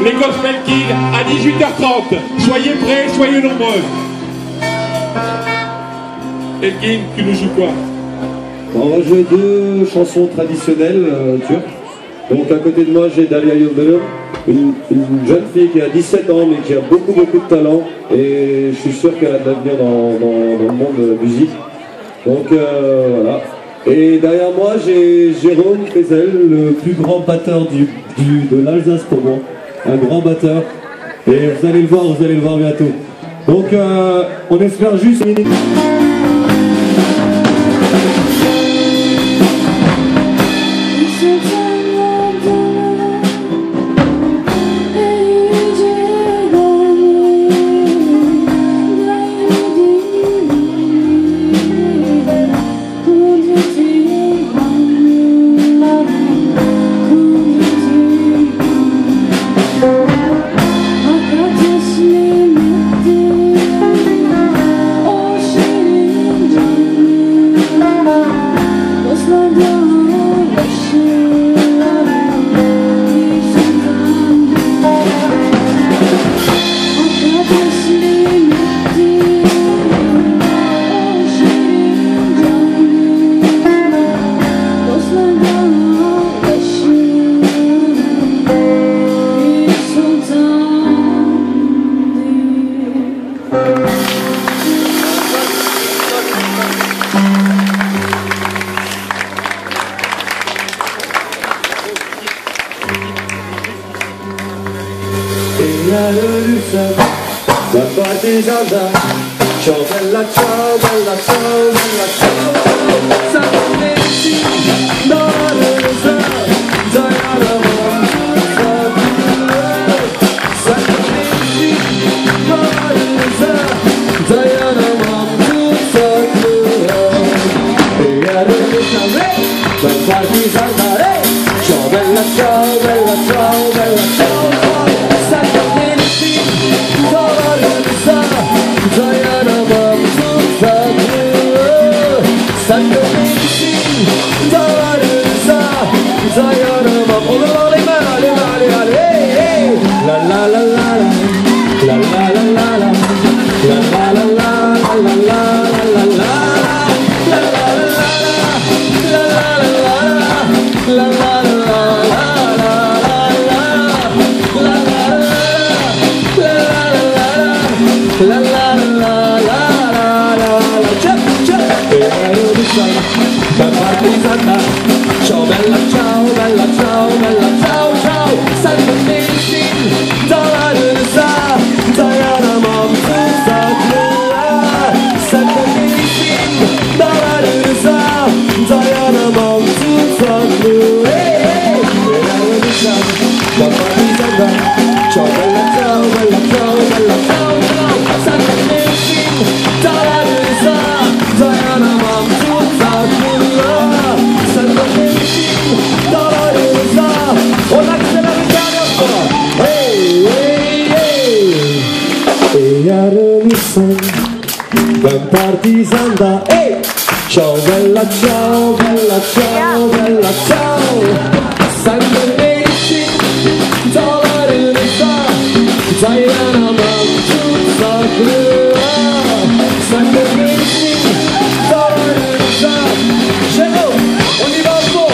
les Gospel Kids à 18h30. Soyez prêts, soyez nombreux. Elkin, tu nous joues quoi? On va jouer deux chansons traditionnelles turques. Donc à côté de moi j'ai Dalia Yıldırım, une jeune fille qui a 17 ans mais qui a beaucoup de talent et je suis sûr qu'elle a de l'avenir dans le monde de la musique. Donc voilà. Et derrière moi j'ai Jérôme Pézel, le plus grand batteur de l'Alsace pour moi. Un grand batteur. Et vous allez le voir bientôt. Donc on espère juste une minute. La partisana, ciao bella ciao, bella ciao, bella ciao. Sapete dove sta, Diana ciao bella ciao, bella ciao, bella ciao, ciao. Santa Missing, Dolorosa, Diana Montusa, Santa Missing, Dolorosa, Diana Montusa, ciao bella ciao, bella ciao, bella ciao, ciao. Santa Missing, Dolorosa, Diana Montusa, Santa Missing, Dolorosa. On accélère le cardio. Hey, hey, hey. E yarın ben partizanda. Hey. Ciao bella ciao, bella ciao, bella ciao. Santa Missing, Dolorosa, Diana Montusa, Santa Missing, Dolorosa. On y va au fond.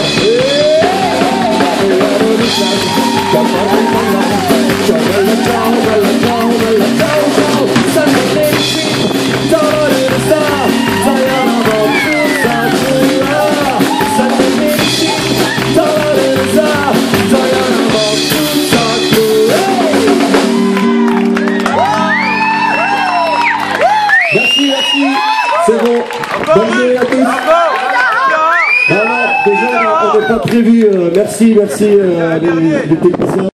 Ciao bella ciao, bella ciao, bella ciao, ciao. Santa Missing, Dolorosa, Diana Montusa, Santa Missing, Dolorosa, Diana Montusa. Merci, merci. C'est bon. Bonne journée à tous. Déjà, on n'a pas prévu. Merci les techniciens.